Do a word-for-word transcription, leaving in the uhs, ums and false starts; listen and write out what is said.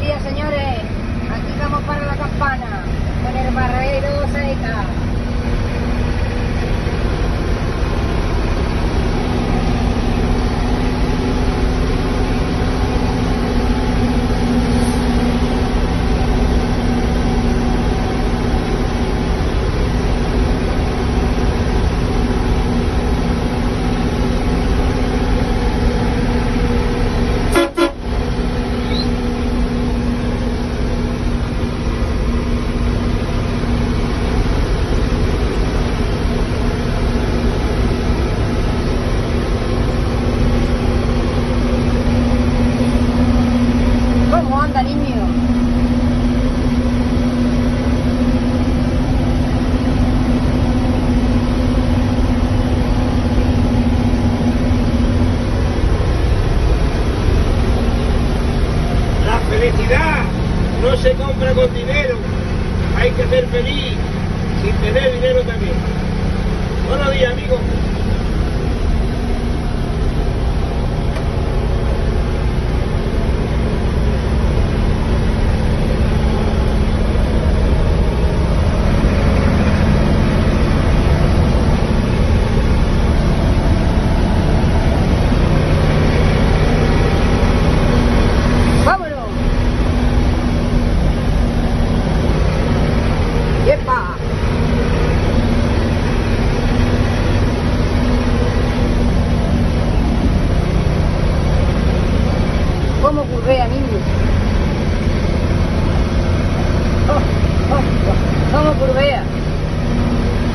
días, señores. Aquí vamos para la campana, con el barbero Seca. ¿Cómo anda, niño? La felicidad no se compra con dinero, hay que ser feliz sin tener dinero también. Buenos días, amigos. ¡Vámonos! ¡Yepa! ¿Cómo curvea, niño? Oh, oh, oh, ¿Cómo curvea?